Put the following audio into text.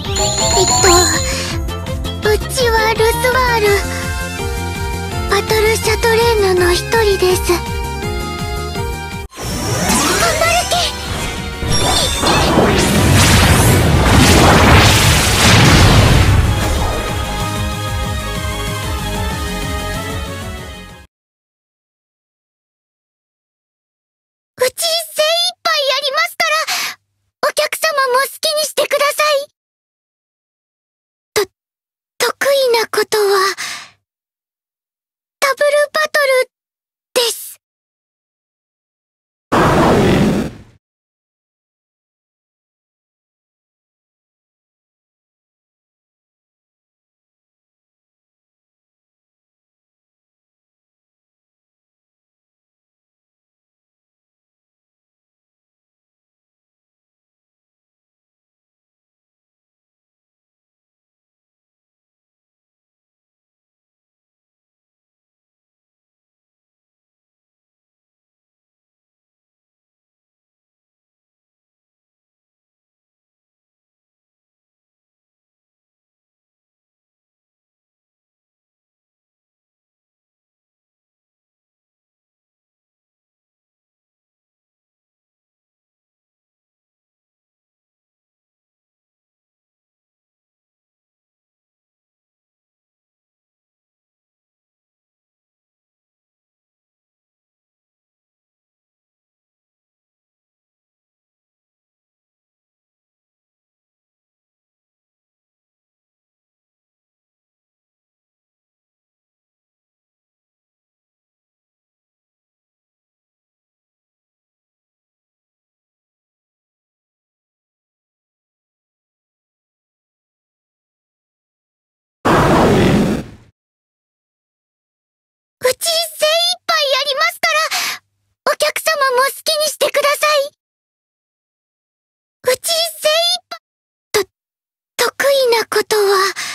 うちはルスワール、バトルシャトレーヌの一人です。頑張るけ。うち精一杯やりますから、お客様も好きにしてください。得意なことは、ダブルバトルです。うち精一杯やりますから、お客様も好きにしてください。うち精一杯、得意なことは、